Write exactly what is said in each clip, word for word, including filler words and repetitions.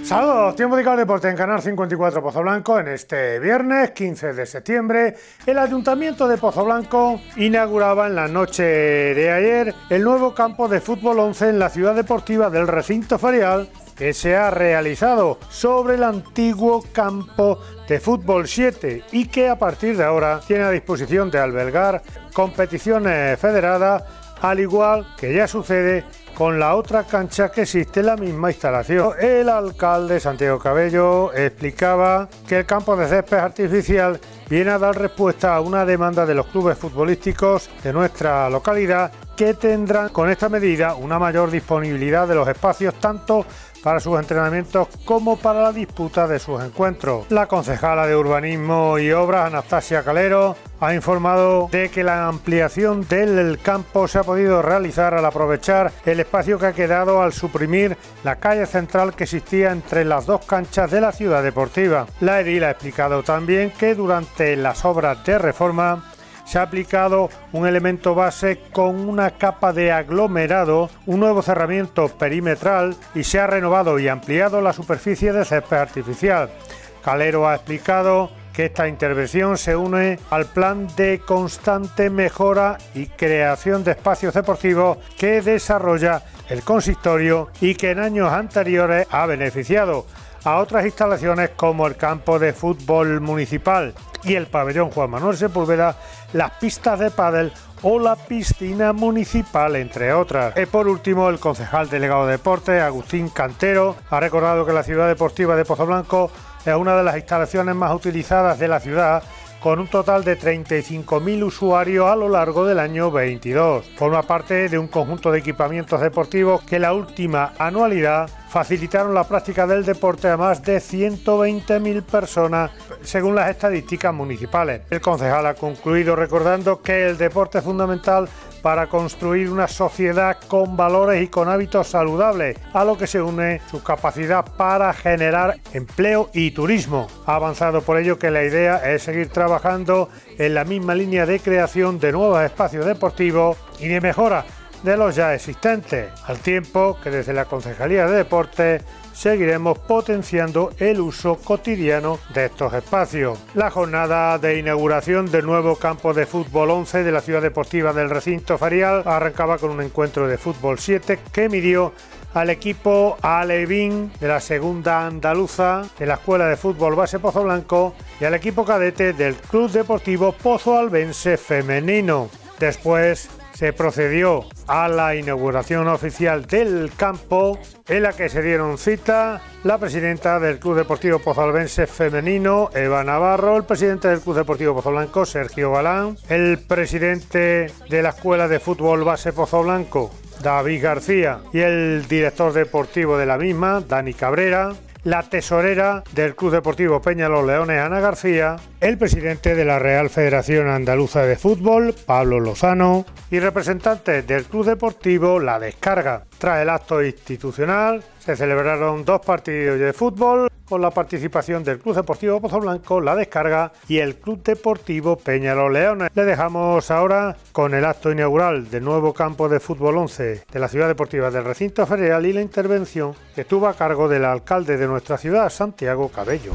Saludos, tiempo de Canal Deporte en Canal cincuenta y cuatro Pozoblanco. En este viernes quince de septiembre, el Ayuntamiento de Pozoblanco inauguraba en la noche de ayer el nuevo campo de fútbol once en la ciudad deportiva del recinto ferial, que se ha realizado sobre el antiguo campo de fútbol siete y que a partir de ahora tiene a disposición de albergar competiciones federadas, al igual que ya sucede con la otra cancha que existe en la misma instalación. El alcalde Santiago Cabello explicaba que el campo de césped artificial viene a dar respuesta a una demanda de los clubes futbolísticos de nuestra localidad, que tendrán con esta medida una mayor disponibilidad de los espacios tanto para sus entrenamientos como para la disputa de sus encuentros. La concejala de Urbanismo y Obras, Anastasia Calero, ha informado de que la ampliación del campo se ha podido realizar al aprovechar el espacio que ha quedado al suprimir la calle central que existía entre las dos canchas de la ciudad deportiva. La edil ha explicado también que durante las obras de reforma se ha aplicado un elemento base con una capa de aglomerado, un nuevo cerramiento perimetral y se ha renovado y ampliado la superficie de césped artificial. Calero ha explicado que esta intervención se une al plan de constante mejora y creación de espacios deportivos que desarrolla el consistorio y que en años anteriores ha beneficiado a otras instalaciones como el campo de fútbol municipal y el pabellón Juan Manuel Sepúlveda, las pistas de pádel o la piscina municipal, entre otras. Y por último, el concejal delegado de deportes, Agustín Cantero, ha recordado que la ciudad deportiva de Pozoblanco es una de las instalaciones más utilizadas de la ciudad, con un total de treinta y cinco mil usuarios a lo largo del año veintidós. Forma parte de un conjunto de equipamientos deportivos que la última anualidad facilitaron la práctica del deporte a más de ciento veinte mil personas, según las estadísticas municipales. El concejal ha concluido recordando que el deporte es fundamental para construir una sociedad con valores y con hábitos saludables, a lo que se une su capacidad para generar empleo y turismo. Ha avanzado por ello que la idea es seguir trabajando en la misma línea de creación de nuevos espacios deportivos y de mejora de los ya existentes, al tiempo que desde la Concejalía de Deportes seguiremos potenciando el uso cotidiano de estos espacios. La jornada de inauguración del nuevo campo de fútbol once de la ciudad deportiva del recinto ferial arrancaba con un encuentro de fútbol siete que midió al equipo alevín de la segunda andaluza de la Escuela de Fútbol Base Pozoblanco y al equipo cadete del Club Deportivo Pozoalbense Femenino. Después se procedió a la inauguración oficial del campo, en la que se dieron cita la presidenta del Club Deportivo Pozoalbense Femenino, Eva Navarro, el presidente del Club Deportivo Pozoblanco, Sergio Galán, el presidente de la Escuela de Fútbol Base Pozoblanco, David García, y el director deportivo de la misma, Dani Cabrera, la tesorera del Club Deportivo Peña Los Leones, Ana García, el presidente de la Real Federación Andaluza de Fútbol, Pablo Lozano, y representantes del Club Deportivo La Descarga. Tras el acto institucional, se celebraron dos partidos de fútbol con la participación del Club Deportivo Pozoblanco, La Descarga y el Club Deportivo Peña Los Leones. Le dejamos ahora con el acto inaugural del nuevo campo de fútbol once de la ciudad deportiva del recinto ferial y la intervención que estuvo a cargo del alcalde de nuestra ciudad, Santiago Cabello.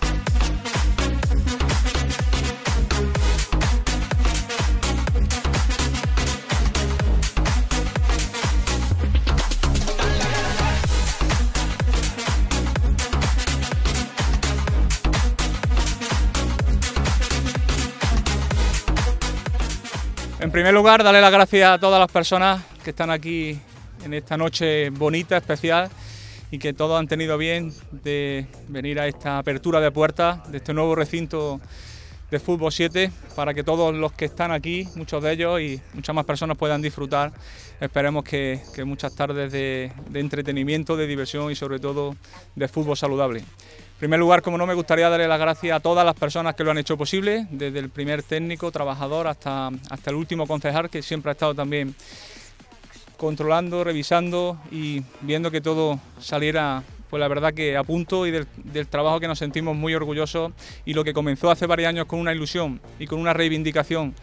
En primer lugar, darle las gracias a todas las personas que están aquí en esta noche bonita, especial, y que todos han tenido bien de venir a esta apertura de puertas de este nuevo recinto de fútbol siete, para que todos los que están aquí, muchos de ellos y muchas más personas puedan disfrutar. Esperemos que, que muchas tardes de, de entretenimiento, de diversión y sobre todo de fútbol saludable. En primer lugar, como no, me gustaría darle las gracias a todas las personas que lo han hecho posible, desde el primer técnico, trabajador, hasta, hasta el último concejal, que siempre ha estado también controlando, revisando y viendo que todo saliera, pues la verdad que a punto, y del, del trabajo que nos sentimos muy orgullosos, y lo que comenzó hace varios años con una ilusión y con una reivindicación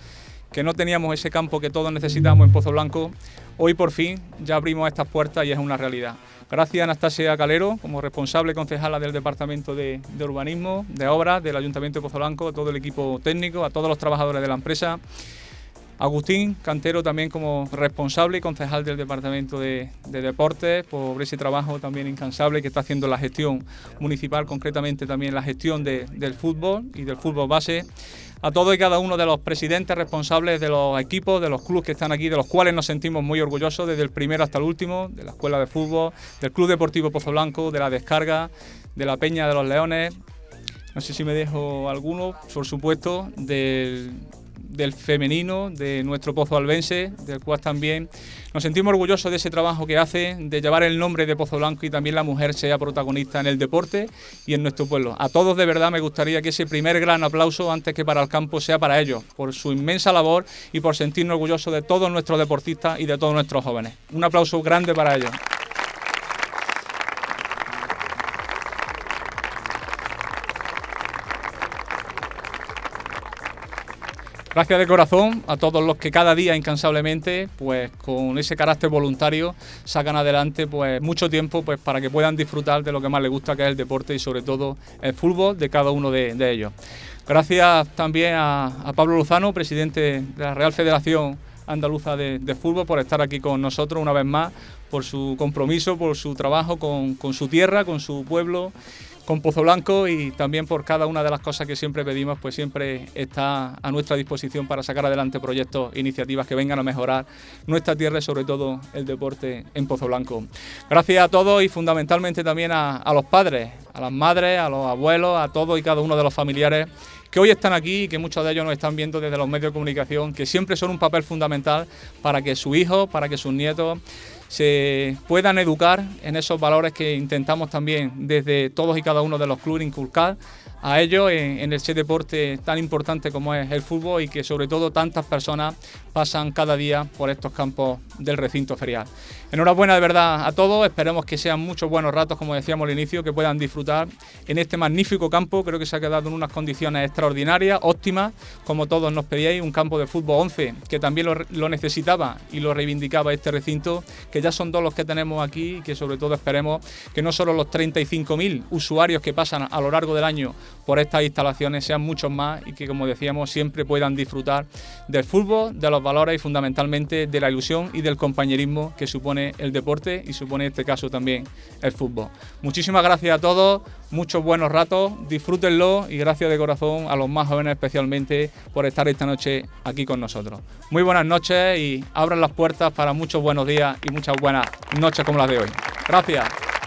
que no teníamos ese campo que todos necesitamos en Pozoblanco, hoy por fin ya abrimos estas puertas y es una realidad. Gracias a Anastasia Calero, como responsable concejala del Departamento de, de Urbanismo, de Obras del Ayuntamiento de Pozoblanco, a todo el equipo técnico, a todos los trabajadores de la empresa. Agustín Cantero también como responsable y concejal del Departamento de, de Deportes, por ese trabajo también incansable que está haciendo la gestión municipal, concretamente también la gestión de, del fútbol y del fútbol base. A todos y cada uno de los presidentes responsables de los equipos, de los clubes que están aquí, de los cuales nos sentimos muy orgullosos, desde el primero hasta el último, de la Escuela de Fútbol, del Club Deportivo Pozoblanco, de la Descarga, de la Peña de los Leones, no sé si me dejo alguno, por supuesto, del... del femenino, de nuestro Pozo Albense, del cual también nos sentimos orgullosos de ese trabajo que hace, de llevar el nombre de Pozoblanco y también la mujer sea protagonista en el deporte y en nuestro pueblo. A todos de verdad me gustaría que ese primer gran aplauso, antes que para el campo, sea para ellos, por su inmensa labor y por sentirnos orgullosos de todos nuestros deportistas y de todos nuestros jóvenes. Un aplauso grande para ellos. Gracias de corazón a todos los que cada día incansablemente, pues con ese carácter voluntario, sacan adelante pues mucho tiempo pues para que puedan disfrutar de lo que más les gusta, que es el deporte y sobre todo el fútbol de cada uno de, de ellos. Gracias también a, a Pablo Lozano, presidente de la Real Federación Andaluza de, de Fútbol, por estar aquí con nosotros una vez más, por su compromiso, por su trabajo con, con su tierra, con su pueblo, con Pozoblanco, y también por cada una de las cosas que siempre pedimos, pues siempre está a nuestra disposición para sacar adelante proyectos, iniciativas que vengan a mejorar nuestra tierra y sobre todo el deporte en Pozoblanco. Gracias a todos y fundamentalmente también a, a los padres, a las madres, a los abuelos, a todos y cada uno de los familiares que hoy están aquí y que muchos de ellos nos están viendo desde los medios de comunicación, que siempre son un papel fundamental para que sus hijos, para que sus nietos se puedan educar en esos valores que intentamos también desde todos y cada uno de los clubes inculcar a ellos en, en ese deporte tan importante como es el fútbol y que sobre todo tantas personas pasan cada día por estos campos del recinto ferial. Enhorabuena de verdad a todos, esperemos que sean muchos buenos ratos, como decíamos al inicio, que puedan disfrutar en este magnífico campo. Creo que se ha quedado en unas condiciones extraordinarias, óptimas, como todos nos pedíais, un campo de fútbol once que también lo, lo necesitaba y lo reivindicaba este recinto, que ya son dos los que tenemos aquí y que sobre todo esperemos que no solo los treinta y cinco mil usuarios que pasan a lo largo del año por estas instalaciones sean muchos más y que, como decíamos, siempre puedan disfrutar del fútbol, de los valores y fundamentalmente de la ilusión y del compañerismo que supone el deporte y supone en este caso también el fútbol. Muchísimas gracias a todos, muchos buenos ratos, disfrútenlo y gracias de corazón a los más jóvenes especialmente por estar esta noche aquí con nosotros. Muy buenas noches y abran las puertas para muchos buenos días y muchas buenas noches como las de hoy. Gracias.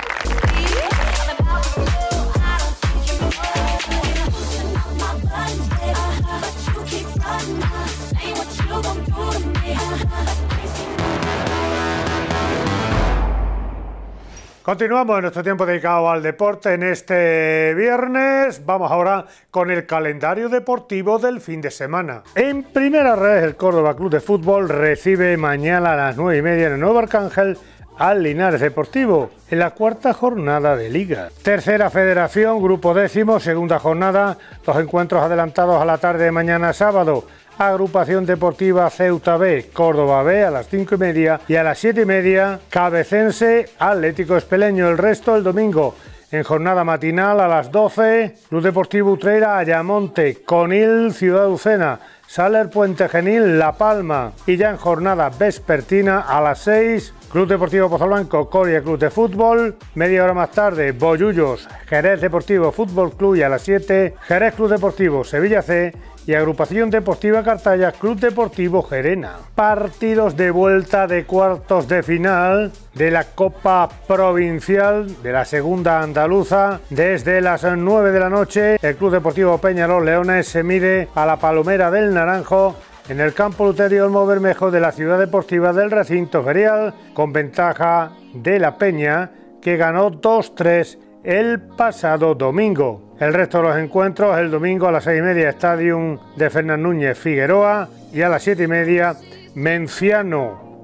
Continuamos en nuestro tiempo dedicado al deporte en este viernes. Vamos ahora con el calendario deportivo del fin de semana. En primera red, el Córdoba Club de Fútbol recibe mañana a las nueve y media en el Nuevo Arcángel al Linares Deportivo, en la cuarta jornada de Liga. Tercera Federación, grupo décimo, segunda jornada, los encuentros adelantados a la tarde de mañana sábado. Agrupación Deportiva Ceuta B, Córdoba B a las cinco y media y a las siete y media Cabecense Atlético Espeleño. El resto el domingo en jornada matinal a las doce, Club Deportivo Utrera Ayamonte, Conil Ciudad Ucena, Saler Puente Genil La Palma y ya en jornada vespertina a las seis, Club Deportivo Pozoblanco Coria Club de Fútbol, media hora más tarde Bollullos Jerez Deportivo Fútbol Club y a las siete Jerez Club Deportivo Sevilla C y Agrupación Deportiva Cartaya Club Deportivo Gerena. Partidos de vuelta de cuartos de final de la Copa Provincial de la Segunda Andaluza. Desde las nueve de la noche el Club Deportivo Peña Los Leones se mide a la Palomera del Naranjo en el campo Luterio Olmo Bermejo de la Ciudad Deportiva del Recinto Ferial, con ventaja de la Peña, que ganó dos tres el pasado domingo. El resto de los encuentros el domingo a las seis y media Stadium de Fernán Núñez Figueroa y a las siete y media Menciano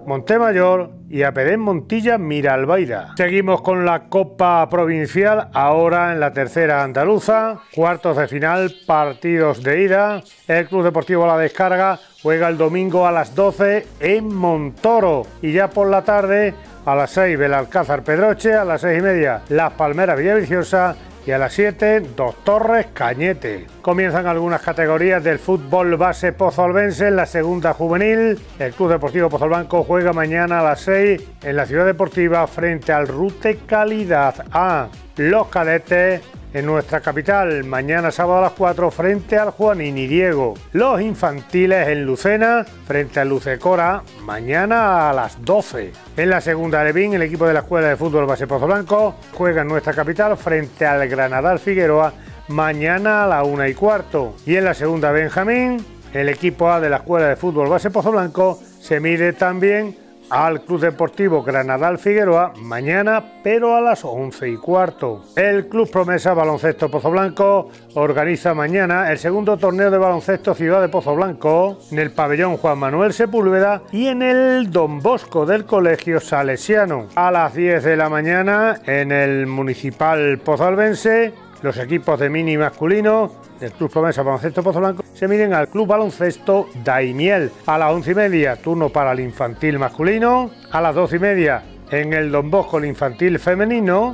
Montemayor y a Pedén Montilla Miralbaida. Seguimos con la Copa Provincial, ahora en la tercera andaluza, cuartos de final, partidos de ida. El Club Deportivo La Descarga juega el domingo a las doce en Montoro y ya por la tarde a las seis Belalcázar Pedroche, a las seis y media Las Palmeras Villaviciosa y a las siete Dos Torres Cañete. Comienzan algunas categorías del fútbol base pozolvense en la segunda juvenil. El Club Deportivo Pozoblanco juega mañana a las seis en la Ciudad Deportiva frente al Rute Calidad A. Los cadetes en nuestra capital, mañana sábado a las cuatro frente al Juanini Diego. Los infantiles en Lucena frente al Lucecora, mañana a las doce. En la segunda Alevín, el equipo de la Escuela de Fútbol Base Pozoblanco juega en nuestra capital frente al Granadal Figueroa, mañana a la una y cuarto. Y en la segunda Benjamín, el equipo A de la Escuela de Fútbol Base Pozoblanco se mide también al Club Deportivo Granadal Figueroa mañana, pero a las once y cuarto. El Club Promesa Baloncesto Pozoblanco organiza mañana el segundo torneo de baloncesto Ciudad de Pozoblanco en el pabellón Juan Manuel Sepúlveda y en el Don Bosco del Colegio Salesiano. A las diez de la mañana en el Municipal Pozalbense, los equipos de mini masculino del Club Promesa Baloncesto Pozoblanco se miden al Club Baloncesto Daimiel. A las once y media, turno para el infantil masculino. A las doce y media, en el Don Bosco, el infantil femenino,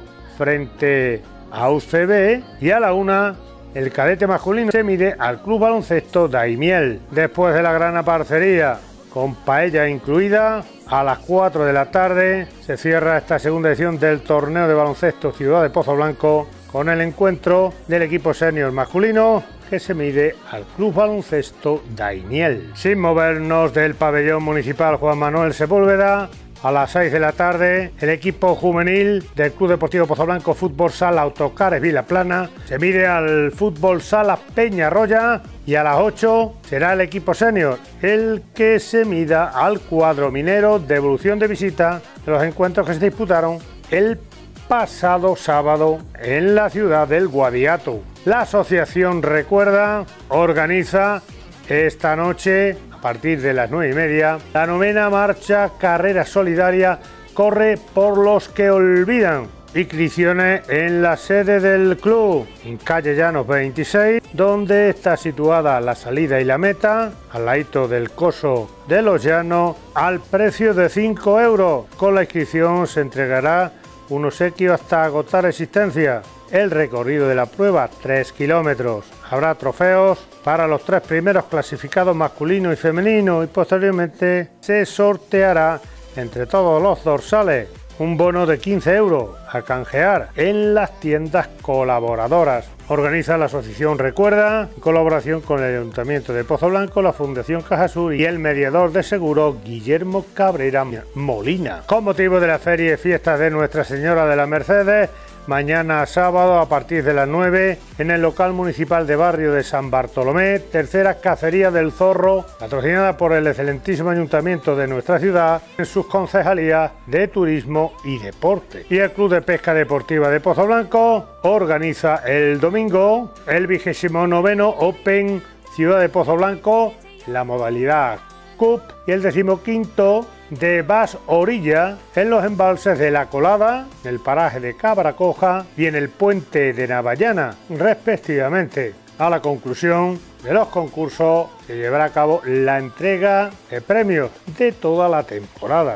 frente a U C B. Y a la una, el cadete masculino se mide al Club Baloncesto Daimiel. Después de la gran parcería, con paella incluida, a las cuatro de la tarde se cierra esta segunda edición del torneo de baloncesto Ciudad de Pozoblanco con el encuentro del equipo senior masculino que se mide al Club Baloncesto Daimiel. Sin movernos del pabellón municipal Juan Manuel Sepúlveda, a las seis de la tarde el equipo juvenil del Club Deportivo Pozoblanco Fútbol Sala Autocares Vilaplana se mide al Fútbol Sala Peñarroya y a las ocho será el equipo senior el que se mida al cuadro minero de evolución de visita de los encuentros que se disputaron el pasado sábado en la ciudad del Guadiato. La asociación Recuerda organiza esta noche a partir de las nueve y media la novena marcha Carrera Solidaria Corre por los que olvidan. Inscripciones en la sede del club, en calle Llanos veintiséis, donde está situada la salida y la meta, al ladito del coso de los Llanos, al precio de cinco euros. Con la inscripción se entregará un obsequio hasta agotar existencia. El recorrido de la prueba, tres kilómetros. Habrá trofeos para los tres primeros clasificados masculino y femenino y posteriormente se sorteará entre todos los dorsales un bono de quince euros a canjear en las tiendas colaboradoras. Organiza la asociación Recuerda en colaboración con el Ayuntamiento de Pozoblanco, la Fundación Cajasur y el mediador de seguro Guillermo Cabrera Molina. Con motivo de la feria y fiestas de Nuestra Señora de la Mercedes, mañana sábado a partir de las nueve en el local municipal de Barrio de San Bartolomé, tercera cacería del zorro, patrocinada por el excelentísimo ayuntamiento de nuestra ciudad en sus concejalías de turismo y deporte. Y el Club de Pesca Deportiva de Pozoblanco organiza el domingo el vigésimo noveno Open Ciudad de Pozoblanco, la modalidad Cup, y el decimoquinto de Bass Orilla en los embalses de La Colada, en el paraje de Cabracoja y en el puente de Navallana, respectivamente. A la conclusión de los concursos se llevará a cabo la entrega de premios de toda la temporada.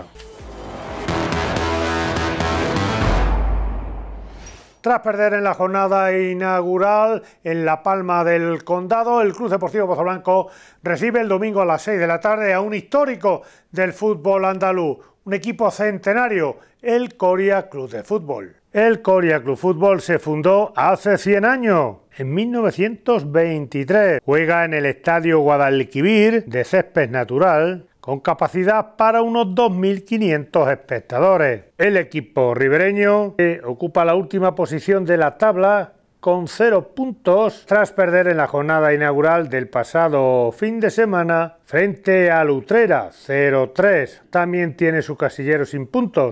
Tras perder en la jornada inaugural en La Palma del Condado, el Club Deportivo Pozoblanco recibe el domingo a las seis de la tarde a un histórico del fútbol andaluz, un equipo centenario, el Coria Club de Fútbol. El Coria Club Fútbol se fundó hace cien años, en mil novecientos veintitrés. Juega en el Estadio Guadalquivir de césped natural, con capacidad para unos dos mil quinientos espectadores. El equipo ribereño eh, ocupa la última posición de la tabla con cero puntos tras perder en la jornada inaugural del pasado fin de semana frente al Utrera cero tres. También tiene su casillero sin puntos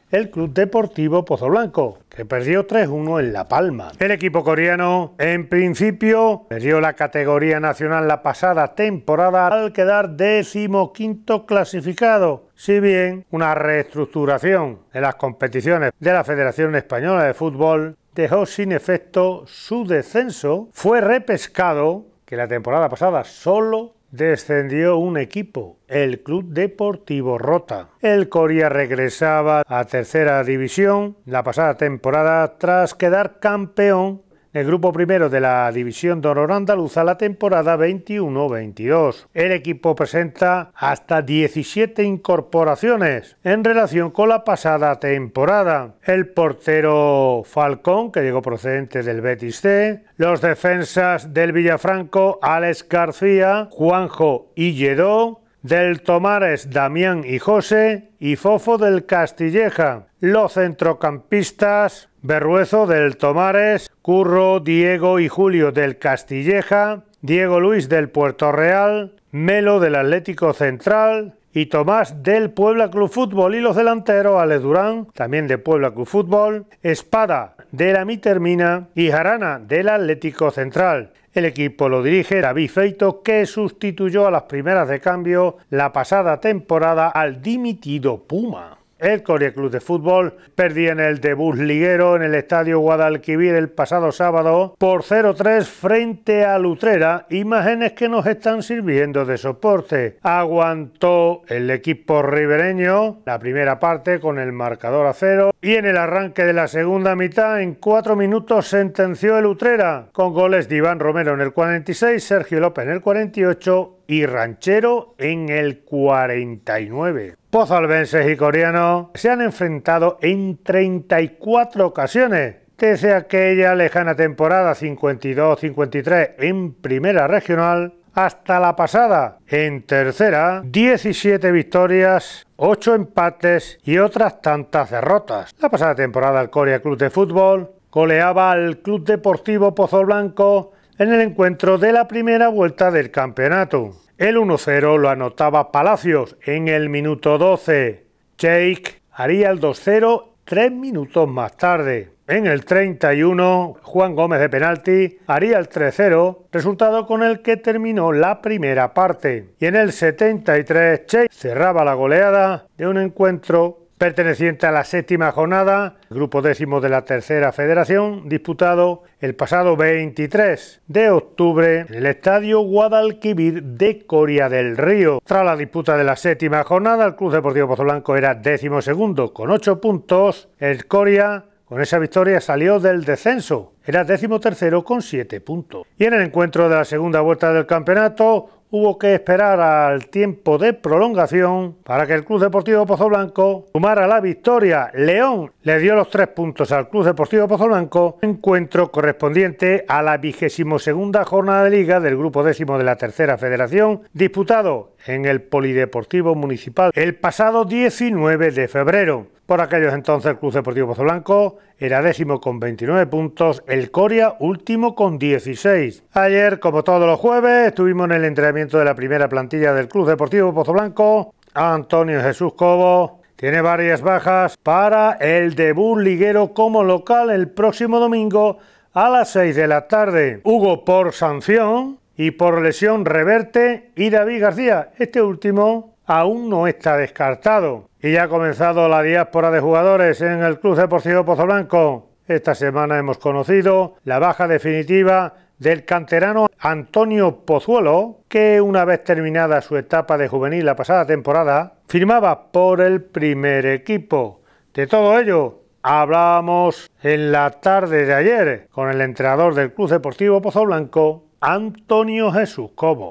el Club Deportivo Pozoblanco, que perdió tres uno en La Palma. El equipo coreano, en principio, perdió la categoría nacional la pasada temporada al quedar decimoquinto clasificado, si bien una reestructuración en las competiciones de la Federación Española de Fútbol dejó sin efecto su descenso. Fue repescado, que la temporada pasada solo descendió un equipo, el Club Deportivo Rota. El Coria regresaba a tercera división la pasada temporada tras quedar campeón del grupo primero de la división de honor andaluza la temporada veintiuno veintidós. El equipo presenta hasta diecisiete incorporaciones en relación con la pasada temporada. El portero Falcón, que llegó procedente del Betis C, los defensas del Villafranco, Alex García, Juanjo y Lledó, del Tomares, Damián y José, y Fofo del Castilleja. Los centrocampistas, Berruezo del Tomares, Curro, Diego y Julio del Castilleja, Diego Luis del Puerto Real, Melo del Atlético Central y Tomás del Puebla Club Fútbol, y los delanteros Alex Durán, también de Puebla Club Fútbol, Espada de la Mitermina y Jarana del Atlético Central. El equipo lo dirige David Feito, que sustituyó a las primeras de cambio la pasada temporada al dimitido Puma. El Coria Club de Fútbol perdía en el debut liguero en el estadio Guadalquivir el pasado sábado por cero tres frente a Utrera, imágenes que nos están sirviendo de soporte. Aguantó el equipo ribereño la primera parte con el marcador a cero y en el arranque de la segunda mitad en cuatro minutos sentenció el Utrera con goles de Iván Romero en el cuarenta y seis, Sergio López en el cuarenta y ocho y Ranchero en el cuarenta y nueve. Pozalbenses y coreanos se han enfrentado en treinta y cuatro ocasiones desde aquella lejana temporada cincuenta y dos cincuenta y tres en Primera Regional hasta la pasada en Tercera, diecisiete victorias, ocho empates y otras tantas derrotas. La pasada temporada el Coria Club de Fútbol goleaba al Club Deportivo Pozoblanco en el encuentro de la primera vuelta del campeonato. El uno cero lo anotaba Palacios en el minuto doce. Jake haría el dos cero tres minutos más tarde. En el treinta y uno, Juan Gómez de penalti haría el tres cero, resultado con el que terminó la primera parte. Y en el setenta y tres, Jake cerraba la goleada de un encuentro perteneciente a la séptima jornada, grupo décimo de la tercera federación, disputado el pasado veintitrés de octubre en el estadio Guadalquivir de Coria del Río. Tras la disputa de la séptima jornada, el Club Deportivo Pozoblanco era décimo segundo con ocho puntos. El Coria, con esa victoria, salió del descenso, era décimo tercero con siete puntos. Y en el encuentro de la segunda vuelta del campeonato, hubo que esperar al tiempo de prolongación para que el Club Deportivo Pozoblanco sumara la victoria. León le dio los tres puntos al Club Deportivo Pozoblanco, encuentro correspondiente a la vigésimo segunda jornada de liga del grupo décimo de la tercera federación, disputado en el Polideportivo Municipal el pasado diecinueve de febrero. Por aquellos entonces el Club Deportivo Pozoblanco era décimo con veintinueve puntos, el Coria último con dieciséis. Ayer, como todos los jueves, estuvimos en el entrenamiento de la primera plantilla del Club Deportivo Pozoblanco. Antonio Jesús Cobo tiene varias bajas para el debut liguero como local el próximo domingo a las seis de la tarde. Hugo por sanción y por lesión Reverte y David García. Este último aún no está descartado. Y ya ha comenzado la diáspora de jugadores en el Club Deportivo Pozoblanco. Esta semana hemos conocido la baja definitiva del canterano Antonio Pozuelo, que una vez terminada su etapa de juvenil la pasada temporada, firmaba por el primer equipo. De todo ello hablamos en la tarde de ayer con el entrenador del Club Deportivo Pozoblanco, Antonio Jesús Cobo.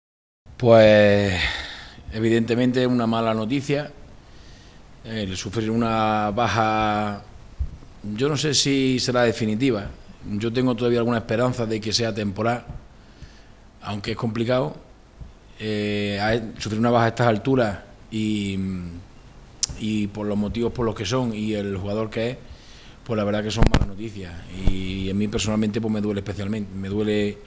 Pues evidentemente una mala noticia. El sufrir una baja, yo no sé si será definitiva, yo tengo todavía alguna esperanza de que sea temporal, aunque es complicado. Eh, sufrir una baja a estas alturas y, y por los motivos por los que son y el jugador que es, pues la verdad que son malas noticias, y a mí personalmente pues me duele especialmente, me duele,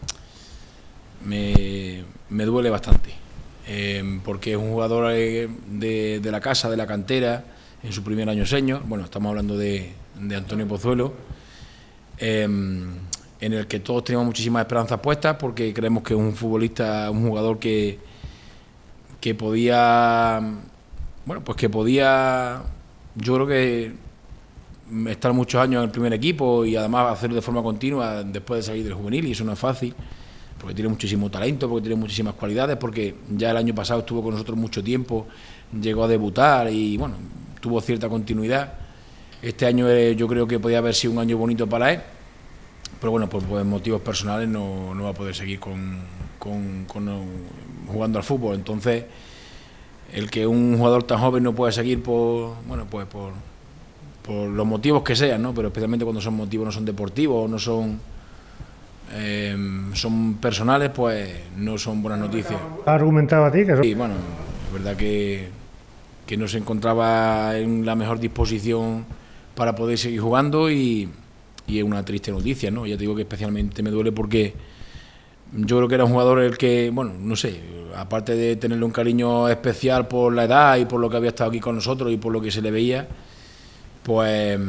me, me duele bastante. Eh, porque es un jugador eh, de, de la casa, de la cantera, en su primer año senior. Bueno, estamos hablando de, de Antonio Pozuelo, eh, en el que todos teníamos muchísimas esperanzas puestas, porque creemos que es un futbolista, un jugador que, que podía, bueno, pues que podía, yo creo que estar muchos años en el primer equipo y además hacerlo de forma continua después de salir del juvenil, y eso no es fácil, porque tiene muchísimo talento, porque tiene muchísimas cualidades, porque ya el año pasado estuvo con nosotros mucho tiempo, llegó a debutar y bueno, tuvo cierta continuidad. Este año eh, yo creo que podía haber sido un año bonito para él, pero bueno, por, por motivos personales no, no va a poder seguir con, con, con, jugando al fútbol. Entonces, el que un jugador tan joven no pueda seguir por, bueno, pues por, por los motivos que sean, ¿no? Pero especialmente cuando son motivos, no son deportivos, no son eh, son personales, pues no son buenas noticias. ¿Ha argumentado a ti que eso? Sí, bueno, es verdad que, que no se encontraba en la mejor disposición para poder seguir jugando, y y es una triste noticia, ¿no? Ya te digo que especialmente me duele porque yo creo que era un jugador el que, bueno, no sé, aparte de tenerle un cariño especial por la edad y por lo que había estado aquí con nosotros y por lo que se le veía, pues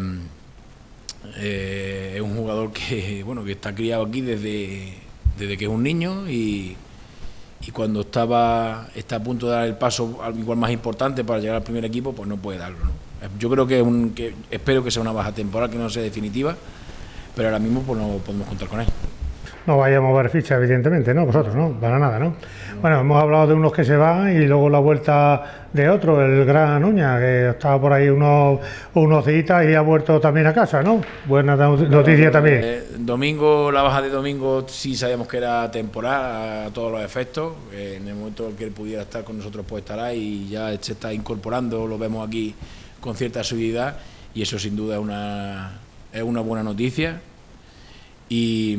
eh, es un jugador que, bueno, que está criado aquí desde, desde que es un niño, y, y cuando estaba está a punto de dar el paso al igual más importante para llegar al primer equipo, pues no puede darlo, ¿no? Yo creo que, es un, que espero que sea una baja temporal, que no sea definitiva, pero ahora mismo pues no podemos contar con él. No vaya a mover ficha, evidentemente, ¿no? Vosotros, ¿no? Para nada, ¿no? Bueno, hemos hablado de unos que se van y luego la vuelta de otro, el Gran Uña, que estaba por ahí unos, unos días y ha vuelto también a casa, ¿no? Buena noticia también. Eh, domingo, la baja de domingo sí sabíamos que era temporal a todos los efectos. Eh, en el momento en que él pudiera estar con nosotros, pues estará, y ya se está incorporando, lo vemos aquí con cierta seguridad, y eso sin duda es una, es una buena noticia. Y,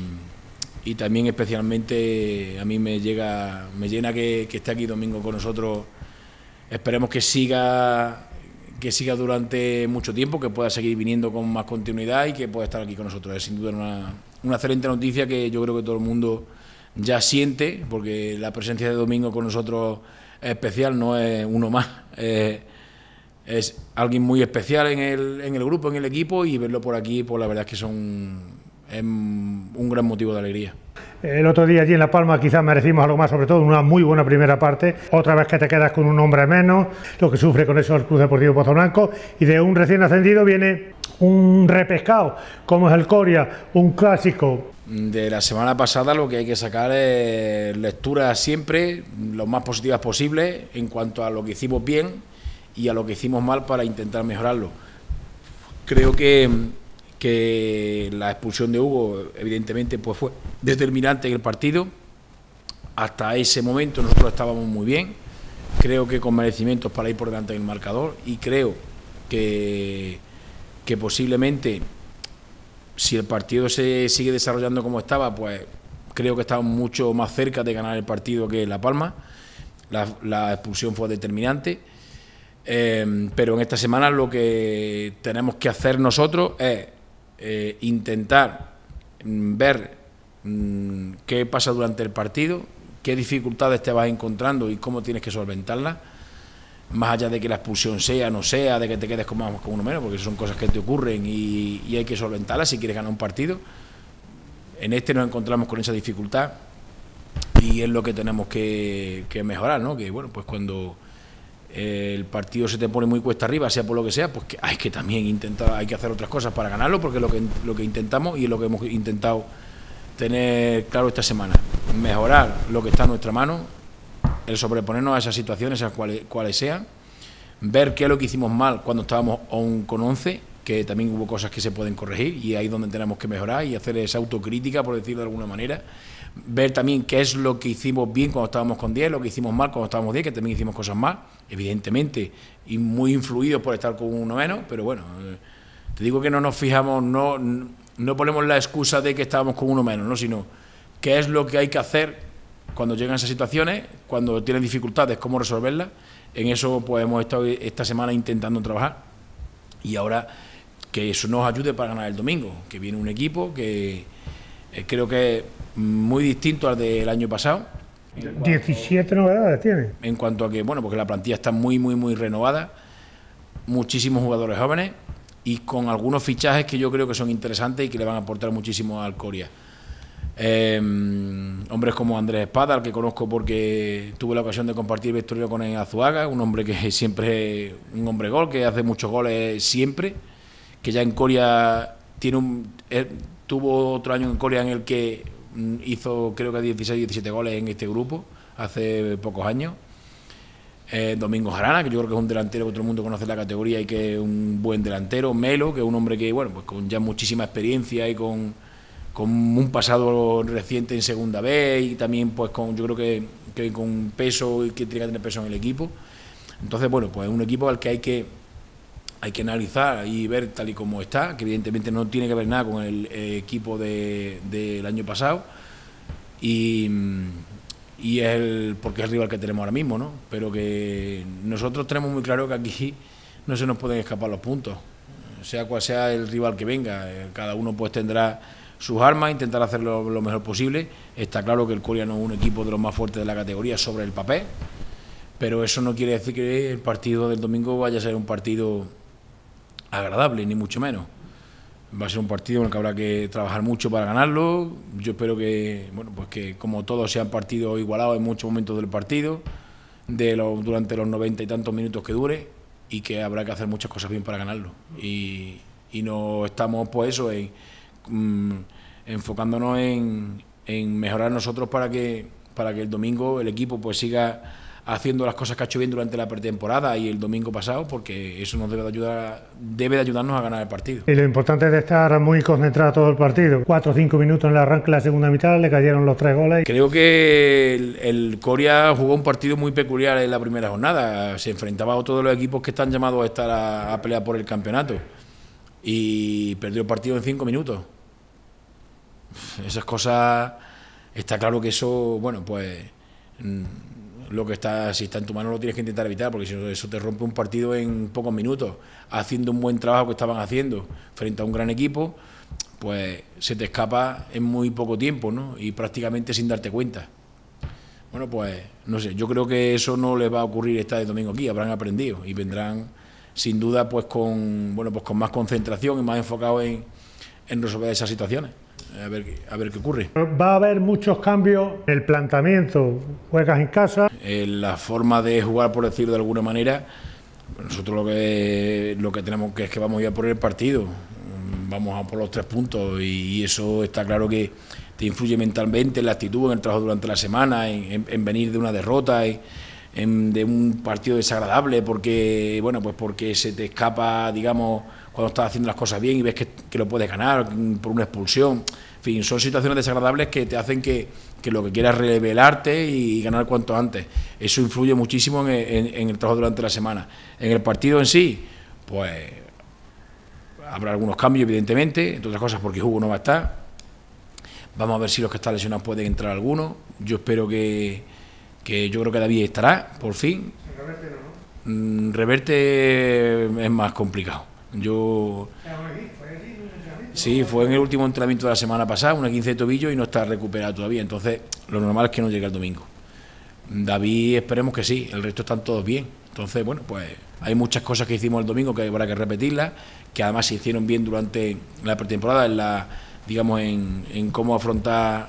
y también especialmente a mí me llega me llena que, que esté aquí domingo con nosotros. Esperemos que siga que siga durante mucho tiempo, que pueda seguir viniendo con más continuidad y que pueda estar aquí con nosotros. Es sin duda una, una excelente noticia que yo creo que todo el mundo ya siente, porque la presencia de Domingo con nosotros es especial, no es uno más. Eh, es alguien muy especial en el, en el grupo, en el equipo, y verlo por aquí, pues la verdad es que son es un gran motivo de alegría. El otro día allí en La Palma quizás merecimos algo más, sobre todo una muy buena primera parte. Otra vez que te quedas con un hombre menos, lo que sufre con eso el Club Deportivo Pozoblanco, y de un recién ascendido viene un repescado, como es el Coria, un clásico. De la semana pasada lo que hay que sacar es lecturas siempre lo más positivas posibles en cuanto a lo que hicimos bien y a lo que hicimos mal para intentar mejorarlo. Creo que que la expulsión de Hugo evidentemente pues fue determinante en el partido. Hasta ese momento nosotros estábamos muy bien, creo que con merecimientos para ir por delante del marcador, y creo que, que posiblemente si el partido se sigue desarrollando como estaba, pues creo que estamos mucho más cerca de ganar el partido que La Palma. La, la expulsión fue determinante, eh, pero en esta semana lo que tenemos que hacer nosotros es Eh, intentar mm, ver mm, qué pasa durante el partido, qué dificultades te vas encontrando y cómo tienes que solventarlas, más allá de que la expulsión sea, no sea, de que te quedes con, más, con uno menos, porque son cosas que te ocurren y, y hay que solventarlas si quieres ganar un partido. En este nos encontramos con esa dificultad y es lo que tenemos que, que mejorar, ¿no? Que bueno, pues cuando el partido se te pone muy cuesta arriba, sea por lo que sea, pues que hay que también intentar, hay que hacer otras cosas para ganarlo, porque es lo que, lo que intentamos y es lo que hemos intentado tener claro esta semana. Mejorar lo que está en nuestra mano, el sobreponernos a esas situaciones, a cuales, cuales sean, ver qué es lo que hicimos mal cuando estábamos aún con once, que también hubo cosas que se pueden corregir y ahí es donde tenemos que mejorar y hacer esa autocrítica, por decirlo de alguna manera. Ver también qué es lo que hicimos bien cuando estábamos con diez, lo que hicimos mal cuando estábamos diez, que también hicimos cosas mal, evidentemente, y muy influidos por estar con uno menos, pero bueno, eh, te digo que no nos fijamos, no, no ponemos la excusa de que estábamos con uno menos, ¿no? Sino qué es lo que hay que hacer cuando llegan esas situaciones, cuando tienen dificultades, cómo resolverlas. En eso pues hemos estado esta semana intentando trabajar, y ahora que eso nos ayude para ganar el domingo, que viene un equipo que eh, creo que es muy distinto al del año pasado. diecisiete novedades tiene. En cuanto a que, bueno, porque la plantilla está muy, muy, muy renovada. muchísimos jugadores jóvenes y con algunos fichajes que yo creo que son interesantes y que le van a aportar muchísimo al Coria. Eh, hombres como Andrés Espada, al que conozco porque tuve la ocasión de compartir vestuario con él en Azuaga, un hombre que siempre es un hombre gol, que hace muchos goles siempre, que ya en Coria tiene un, eh, tuvo otro año en Coria en el que hizo creo que dieciséis, diecisiete goles en este grupo hace pocos años. Eh, Domingo Jarana, que yo creo que es un delantero que todo el mundo conoce la categoría y que es un buen delantero. Melo, que es un hombre que, bueno, pues con ya muchísima experiencia y con, con un pasado reciente en segunda B y también pues con, yo creo que, que con peso y que tiene que tener peso en el equipo. Entonces, bueno, pues es un equipo al que hay que hay que analizar y ver tal y como está, que evidentemente no tiene que ver nada con el eh, equipo de, del año pasado y y es el, porque es el rival que tenemos ahora mismo, ¿no? Pero que nosotros tenemos muy claro que aquí no se nos pueden escapar los puntos, sea cual sea el rival que venga, cada uno pues tendrá sus armas, intentar hacerlo lo mejor posible. Está claro que el Coria no es un equipo de los más fuertes de la categoría sobre el papel, pero eso no quiere decir que el partido del domingo vaya a ser un partido agradable, ni mucho menos. Va a ser un partido en el que habrá que trabajar mucho para ganarlo. Yo espero que, bueno, pues que como todos sean partidos igualados en muchos momentos del partido, de los, durante los noventa y tantos minutos que dure, y que habrá que hacer muchas cosas bien para ganarlo. Y, y no estamos, pues eso, en, mm, enfocándonos en, en mejorar nosotros para que, para que el domingo el equipo pues siga haciendo las cosas que ha hecho bien durante la pretemporada y el domingo pasado, porque eso nos debe de ayudar, debe de ayudarnos a ganar el partido. Y lo importante es de estar muy concentrado todo el partido. Cuatro o cinco minutos en el arranque de la segunda mitad, le cayeron los tres goles. Creo que el, el Coria jugó un partido muy peculiar en la primera jornada. Se enfrentaba a otros de los equipos que están llamados a estar a, a pelear por el campeonato y perdió el partido en cinco minutos. Esas cosas, está claro que eso, bueno, pues lo que está, si está en tu mano lo tienes que intentar evitar, porque si no, eso te rompe un partido en pocos minutos, haciendo un buen trabajo que estaban haciendo frente a un gran equipo, pues se te escapa en muy poco tiempo, ¿no? Y prácticamente sin darte cuenta. Bueno, pues no sé, yo creo que eso no les va a ocurrir este domingo aquí, habrán aprendido y vendrán sin duda pues con, bueno, pues con más concentración y más enfocado en, en resolver esas situaciones. A ver, a ver qué ocurre. Va a haber muchos cambios en el planteamiento. Juegas en casa. En la forma de jugar, por decirlo de alguna manera, nosotros lo que lo que tenemos que es que vamos a ir a por el partido, vamos a por los tres puntos y, y eso está claro que te influye mentalmente en la actitud, en el trabajo durante la semana, en, en, en venir de una derrota, en, en, de un partido desagradable, porque bueno, pues porque se te escapa, digamos, cuando estás haciendo las cosas bien y ves que, que lo puedes ganar por una expulsión. En fin, son situaciones desagradables que te hacen que, que lo que quieras revelarte y ganar cuanto antes. Eso influye muchísimo en, en, en el trabajo durante la semana. En el partido en sí, pues habrá algunos cambios, evidentemente, entre otras cosas porque Hugo no va a estar. Vamos a ver si los que están lesionados pueden entrar algunos. Yo espero que, que yo creo que David estará, por fin. Reverte no, ¿no? Mm, Reverte es más complicado. Yo sí, fue en el último entrenamiento de la semana pasada, una quince de tobillo y no está recuperado todavía, entonces lo normal es que no llegue el domingo. David esperemos que sí, el resto están todos bien. Entonces, bueno, pues hay muchas cosas que hicimos el domingo que habrá que repetirlas, que además se hicieron bien durante la pretemporada, en la, digamos, en, en cómo afrontar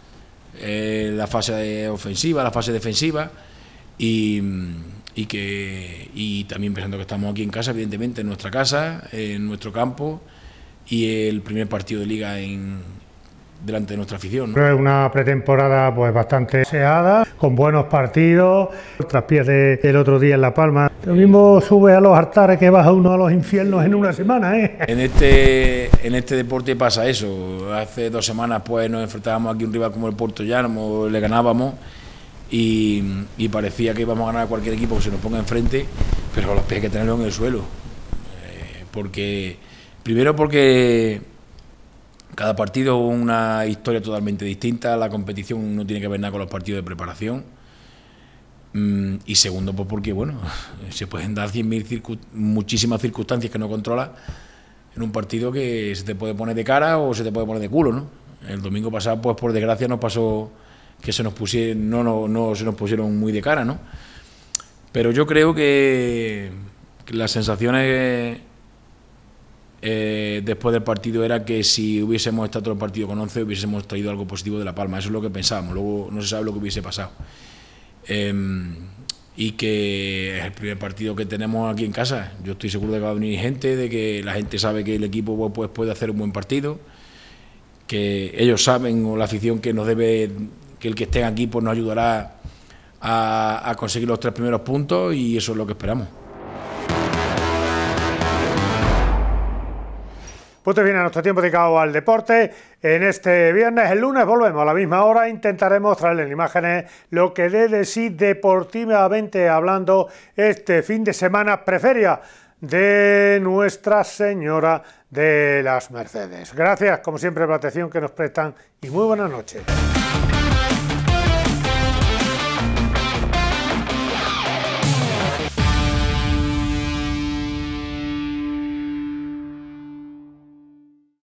eh, la fase ofensiva, la fase defensiva y... y que y también pensando que estamos aquí en casa, evidentemente en nuestra casa, en nuestro campo y el primer partido de liga en delante de nuestra afición, ¿no? Es una pretemporada pues bastante deseada, con buenos partidos, tras pierde el otro día en La Palma. Lo mismo sube a los altares que baja uno a los infiernos en una semana, ¿eh? En este en este deporte pasa eso. Hace dos semanas pues nos enfrentábamos aquí a un rival como el Puertollano, le ganábamos. Y, y parecía que íbamos a ganar a cualquier equipo que se nos ponga enfrente, pero los pies hay que tenerlo en el suelo, eh, porque primero porque cada partido es una historia totalmente distinta, la competición no tiene que ver nada con los partidos de preparación, mm, y segundo pues porque bueno, se pueden dar cien mil circun, muchísimas circunstancias que no controlas en un partido que se te puede poner de cara o se te puede poner de culo, ¿no? El domingo pasado pues por desgracia nos pasó que se nos pusieron, no, no, no se nos pusieron muy de cara, ¿no? Pero yo creo que, las sensaciones eh, después del partido era que si hubiésemos estado todo el partido con once hubiésemos traído algo positivo de La Palma. Eso es lo que pensábamos, luego no se sabe lo que hubiese pasado. Eh, y que es el primer partido que tenemos aquí en casa. Yo estoy seguro de que va a venir gente, de que la gente sabe que el equipo pues, puede hacer un buen partido, que ellos saben, o la afición, que nos debe, que el que esté aquí pues nos ayudará a, a conseguir los tres primeros puntos, y eso es lo que esperamos. Punto viene a nuestro tiempo dedicado al deporte. En este viernes, el lunes volvemos a la misma hora. Intentaremos traerles en imágenes lo que dé de sí deportivamente hablando este fin de semana preferia de Nuestra Señora de las Mercedes. Gracias, como siempre, por la atención que nos prestan y muy buenas noches.